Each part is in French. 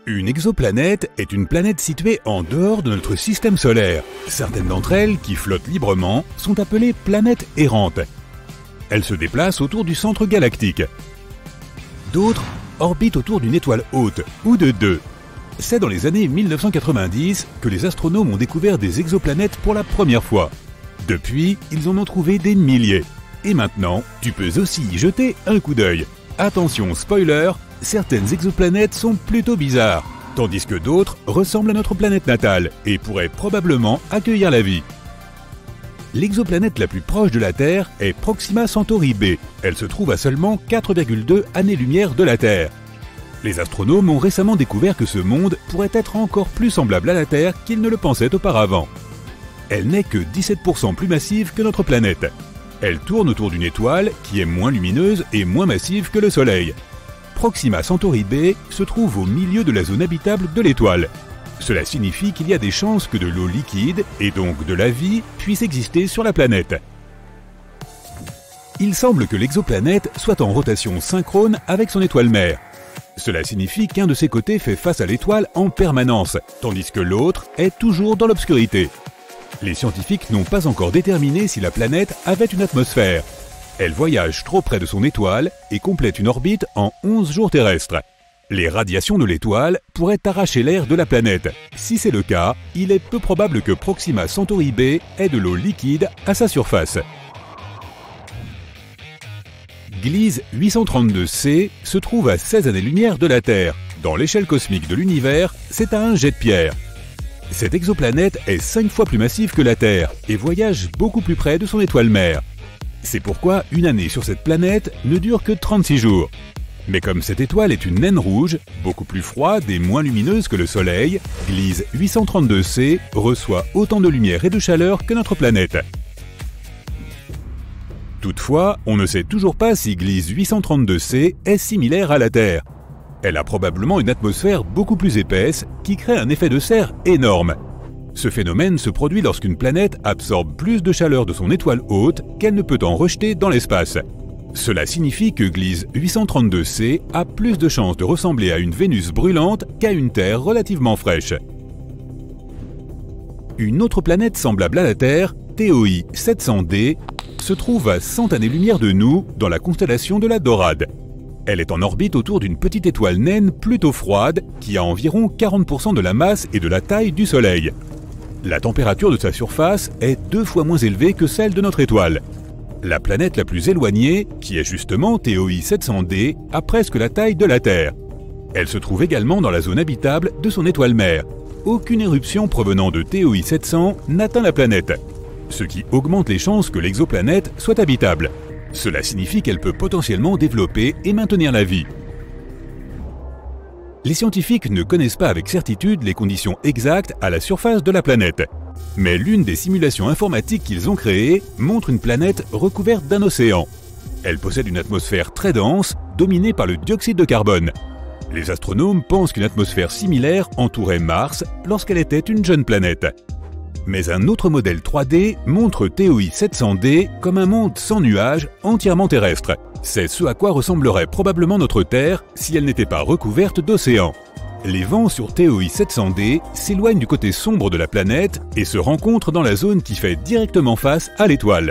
Une exoplanète est une planète située en dehors de notre système solaire. Certaines d'entre elles, qui flottent librement, sont appelées planètes errantes. Elles se déplacent autour du centre galactique. D'autres orbitent autour d'une étoile haute, ou de deux. C'est dans les années 1990 que les astronomes ont découvert des exoplanètes pour la première fois. Depuis, ils en ont trouvé des milliers. Et maintenant, tu peux aussi y jeter un coup d'œil. Attention, spoiler, certaines exoplanètes sont plutôt bizarres, tandis que d'autres ressemblent à notre planète natale et pourraient probablement accueillir la vie. L'exoplanète la plus proche de la Terre est Proxima Centauri b. Elle se trouve à seulement 4,2 années-lumière de la Terre. Les astronomes ont récemment découvert que ce monde pourrait être encore plus semblable à la Terre qu'ils ne le pensaient auparavant. Elle n'est que 17% plus massive que notre planète. Elle tourne autour d'une étoile qui est moins lumineuse et moins massive que le Soleil. Proxima Centauri b se trouve au milieu de la zone habitable de l'étoile. Cela signifie qu'il y a des chances que de l'eau liquide, et donc de la vie, puisse exister sur la planète. Il semble que l'exoplanète soit en rotation synchrone avec son étoile mère. Cela signifie qu'un de ses côtés fait face à l'étoile en permanence, tandis que l'autre est toujours dans l'obscurité. Les scientifiques n'ont pas encore déterminé si la planète avait une atmosphère. Elle voyage trop près de son étoile et complète une orbite en 11 jours terrestres. Les radiations de l'étoile pourraient arracher l'air de la planète. Si c'est le cas, il est peu probable que Proxima Centauri b ait de l'eau liquide à sa surface. Gliese 832c se trouve à 16 années-lumière de la Terre. Dans l'échelle cosmique de l'univers, c'est à un jet de pierre. Cette exoplanète est 5 fois plus massive que la Terre et voyage beaucoup plus près de son étoile mère. C'est pourquoi une année sur cette planète ne dure que 36 jours. Mais comme cette étoile est une naine rouge, beaucoup plus froide et moins lumineuse que le Soleil, Gliese 832c reçoit autant de lumière et de chaleur que notre planète. Toutefois, on ne sait toujours pas si Gliese 832c est similaire à la Terre. Elle a probablement une atmosphère beaucoup plus épaisse qui crée un effet de serre énorme. Ce phénomène se produit lorsqu'une planète absorbe plus de chaleur de son étoile haute qu'elle ne peut en rejeter dans l'espace. Cela signifie que Gliese 832c a plus de chances de ressembler à une Vénus brûlante qu'à une Terre relativement fraîche. Une autre planète semblable à la Terre, TOI 700d, se trouve à 100 années-lumière de nous dans la constellation de la Dorade. Elle est en orbite autour d'une petite étoile naine plutôt froide qui a environ 40% de la masse et de la taille du Soleil. La température de sa surface est 2 fois moins élevée que celle de notre étoile. La planète la plus éloignée, qui est justement TOI 700d, a presque la taille de la Terre. Elle se trouve également dans la zone habitable de son étoile mère. Aucune éruption provenant de TOI 700 n'atteint la planète, ce qui augmente les chances que l'exoplanète soit habitable. Cela signifie qu'elle peut potentiellement développer et maintenir la vie. Les scientifiques ne connaissent pas avec certitude les conditions exactes à la surface de la planète. Mais l'une des simulations informatiques qu'ils ont créées montre une planète recouverte d'un océan. Elle possède une atmosphère très dense, dominée par le dioxyde de carbone. Les astronomes pensent qu'une atmosphère similaire entourait Mars lorsqu'elle était une jeune planète. Mais un autre modèle 3D montre TOI 700d comme un monde sans nuages, entièrement terrestre. C'est ce à quoi ressemblerait probablement notre Terre si elle n'était pas recouverte d'océans. Les vents sur TOI 700d s'éloignent du côté sombre de la planète et se rencontrent dans la zone qui fait directement face à l'étoile.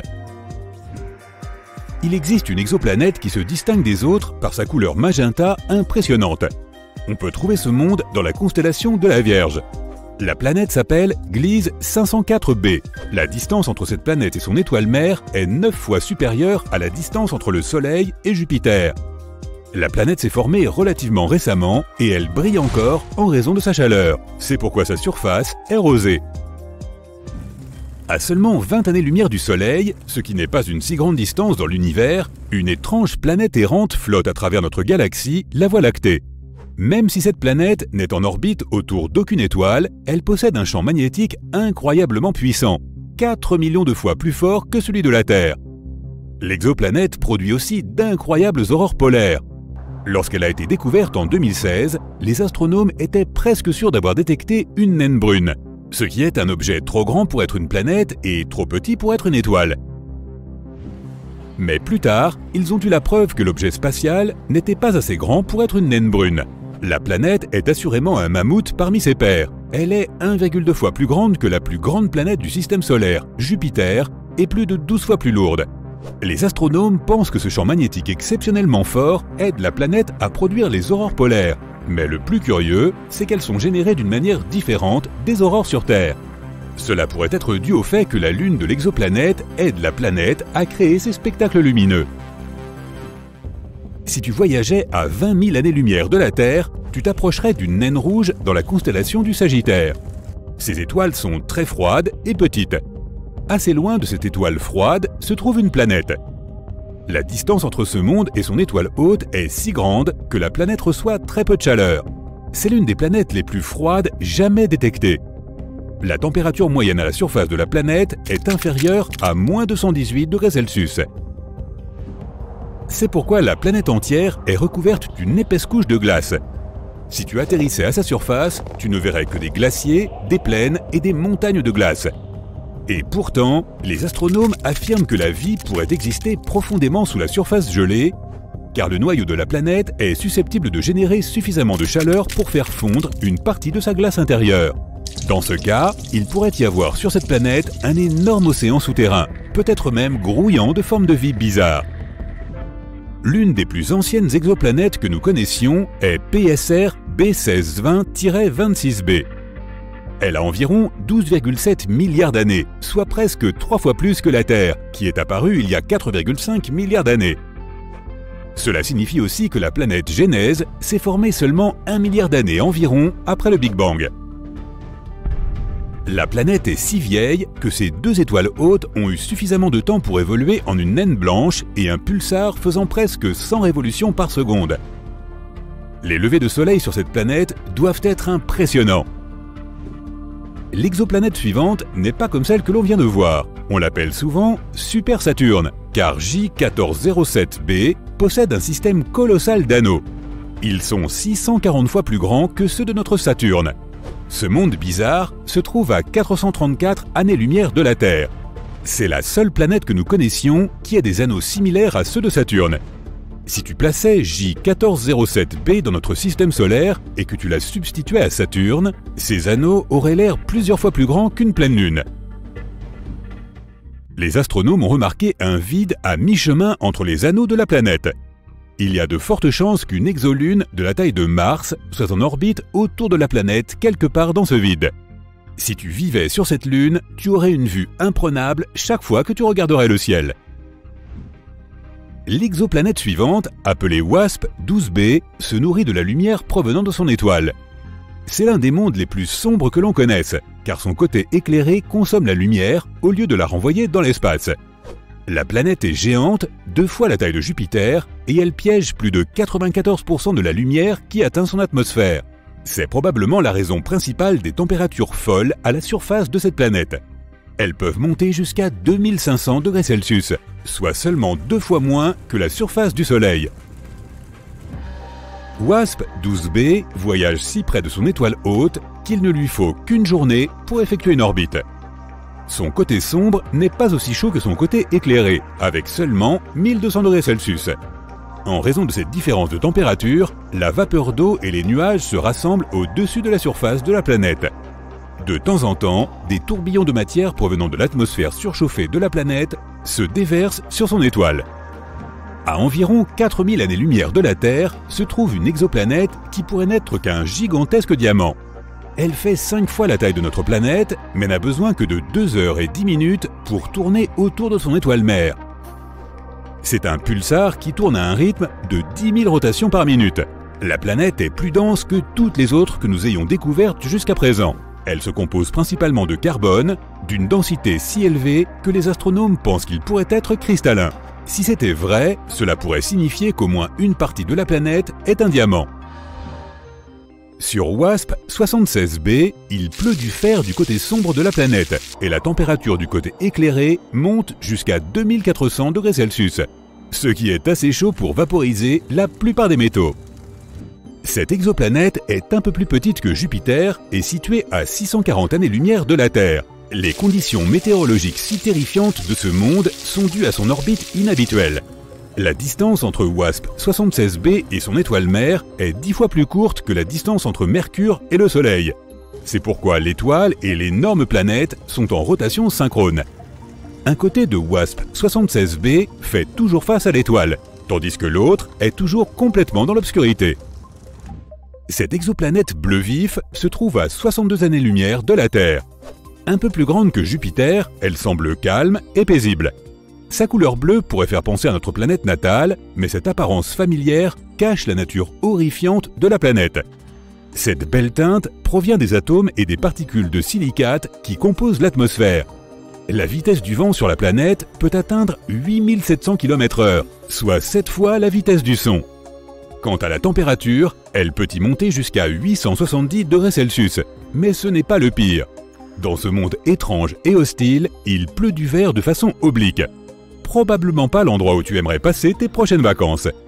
Il existe une exoplanète qui se distingue des autres par sa couleur magenta impressionnante. On peut trouver ce monde dans la constellation de la Vierge. La planète s'appelle Gliese 504b. La distance entre cette planète et son étoile mère est 9 fois supérieure à la distance entre le Soleil et Jupiter. La planète s'est formée relativement récemment et elle brille encore en raison de sa chaleur. C'est pourquoi sa surface est rosée. À seulement 20 années-lumière du Soleil, ce qui n'est pas une si grande distance dans l'univers, une étrange planète errante flotte à travers notre galaxie, la Voie lactée. Même si cette planète n'est en orbite autour d'aucune étoile, elle possède un champ magnétique incroyablement puissant, 4 millions de fois plus fort que celui de la Terre. L'exoplanète produit aussi d'incroyables aurores polaires. Lorsqu'elle a été découverte en 2016, les astronomes étaient presque sûrs d'avoir détecté une naine brune, ce qui est un objet trop grand pour être une planète et trop petit pour être une étoile. Mais plus tard, ils ont eu la preuve que l'objet spatial n'était pas assez grand pour être une naine brune. La planète est assurément un mammouth parmi ses pairs. Elle est 1,2 fois plus grande que la plus grande planète du système solaire, Jupiter, et plus de 12 fois plus lourde. Les astronomes pensent que ce champ magnétique exceptionnellement fort aide la planète à produire les aurores polaires. Mais le plus curieux, c'est qu'elles sont générées d'une manière différente des aurores sur Terre. Cela pourrait être dû au fait que la lune de l'exoplanète aide la planète à créer ces spectacles lumineux. Si tu voyageais à 20 000 années-lumière de la Terre, tu t'approcherais d'une naine rouge dans la constellation du Sagittaire. Ces étoiles sont très froides et petites. Assez loin de cette étoile froide se trouve une planète. La distance entre ce monde et son étoile haute est si grande que la planète reçoit très peu de chaleur. C'est l'une des planètes les plus froides jamais détectées. La température moyenne à la surface de la planète est inférieure à moins 218 degrés Celsius. C'est pourquoi la planète entière est recouverte d'une épaisse couche de glace. Si tu atterrissais à sa surface, tu ne verrais que des glaciers, des plaines et des montagnes de glace. Et pourtant, les astronomes affirment que la vie pourrait exister profondément sous la surface gelée, car le noyau de la planète est susceptible de générer suffisamment de chaleur pour faire fondre une partie de sa glace intérieure. Dans ce cas, il pourrait y avoir sur cette planète un énorme océan souterrain, peut-être même grouillant de formes de vie bizarres. L'une des plus anciennes exoplanètes que nous connaissions est PSR B1620-26b. Elle a environ 12,7 milliards d'années, soit presque 3 fois plus que la Terre, qui est apparue il y a 4,5 milliards d'années. Cela signifie aussi que la planète Genèse s'est formée seulement 1 milliard d'années environ après le Big Bang. La planète est si vieille que ces deux étoiles hautes ont eu suffisamment de temps pour évoluer en une naine blanche et un pulsar faisant presque 100 révolutions par seconde. Les levées de soleil sur cette planète doivent être impressionnants. L'exoplanète suivante n'est pas comme celle que l'on vient de voir. On l'appelle souvent Super Saturne, car J1407b possède un système colossal d'anneaux. Ils sont 640 fois plus grands que ceux de notre Saturne. Ce monde bizarre se trouve à 434 années-lumière de la Terre. C'est la seule planète que nous connaissions qui a des anneaux similaires à ceux de Saturne. Si tu plaçais J1407b dans notre système solaire et que tu la substituais à Saturne, ces anneaux auraient l'air plusieurs fois plus grands qu'une pleine lune. Les astronomes ont remarqué un vide à mi-chemin entre les anneaux de la planète. Il y a de fortes chances qu'une exolune de la taille de Mars soit en orbite autour de la planète quelque part dans ce vide. Si tu vivais sur cette lune, tu aurais une vue imprenable chaque fois que tu regarderais le ciel. L'exoplanète suivante, appelée WASP-12b, se nourrit de la lumière provenant de son étoile. C'est l'un des mondes les plus sombres que l'on connaisse, car son côté éclairé consomme la lumière au lieu de la renvoyer dans l'espace. La planète est géante, 2 fois la taille de Jupiter, et elle piège plus de 94% de la lumière qui atteint son atmosphère. C'est probablement la raison principale des températures folles à la surface de cette planète. Elles peuvent monter jusqu'à 2500 degrés Celsius, soit seulement 2 fois moins que la surface du Soleil. WASP-12b voyage si près de son étoile haute qu'il ne lui faut qu'une journée pour effectuer une orbite. Son côté sombre n'est pas aussi chaud que son côté éclairé, avec seulement 1200 degrés Celsius. En raison de cette différence de température, la vapeur d'eau et les nuages se rassemblent au-dessus de la surface de la planète. De temps en temps, des tourbillons de matière provenant de l'atmosphère surchauffée de la planète se déversent sur son étoile. À environ 4000 années-lumière de la Terre se trouve une exoplanète qui pourrait n'être qu'un gigantesque diamant. Elle fait 5 fois la taille de notre planète, mais n'a besoin que de 2 heures et 10 minutes pour tourner autour de son étoile mère. C'est un pulsar qui tourne à un rythme de 10 000 rotations par minute. La planète est plus dense que toutes les autres que nous ayons découvertes jusqu'à présent. Elle se compose principalement de carbone, d'une densité si élevée que les astronomes pensent qu'il pourrait être cristallin. Si c'était vrai, cela pourrait signifier qu'au moins une partie de la planète est un diamant. Sur WASP-76b, il pleut du fer du côté sombre de la planète et la température du côté éclairé monte jusqu'à 2400 degrés Celsius, ce qui est assez chaud pour vaporiser la plupart des métaux. Cette exoplanète est un peu plus petite que Jupiter et située à 640 années-lumière de la Terre. Les conditions météorologiques si terrifiantes de ce monde sont dues à son orbite inhabituelle. La distance entre WASP-76b et son étoile mère est 10 fois plus courte que la distance entre Mercure et le Soleil. C'est pourquoi l'étoile et l'énorme planète sont en rotation synchrone. Un côté de WASP-76b fait toujours face à l'étoile, tandis que l'autre est toujours complètement dans l'obscurité. Cette exoplanète bleu vif se trouve à 62 années-lumière de la Terre. Un peu plus grande que Jupiter, elle semble calme et paisible. Sa couleur bleue pourrait faire penser à notre planète natale, mais cette apparence familière cache la nature horrifiante de la planète. Cette belle teinte provient des atomes et des particules de silicate qui composent l'atmosphère. La vitesse du vent sur la planète peut atteindre 8700 km/h, soit 7 fois la vitesse du son. Quant à la température, elle peut y monter jusqu'à 870 degrés Celsius, mais ce n'est pas le pire. Dans ce monde étrange et hostile, il pleut du verre de façon oblique. Probablement pas l'endroit où tu aimerais passer tes prochaines vacances.